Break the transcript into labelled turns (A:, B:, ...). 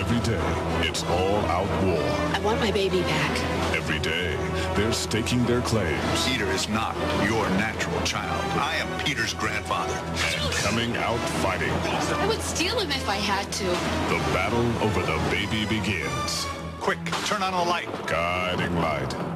A: Every day, it's all-out war.
B: I want my baby back.
A: Every day, they're staking their claims.
C: Peter is not your natural child. I am Peter's grandfather.
A: And coming out fighting.
B: I would steal him if I had to.
A: The battle over the baby begins.
C: Quick, turn on a light.
A: Guiding light.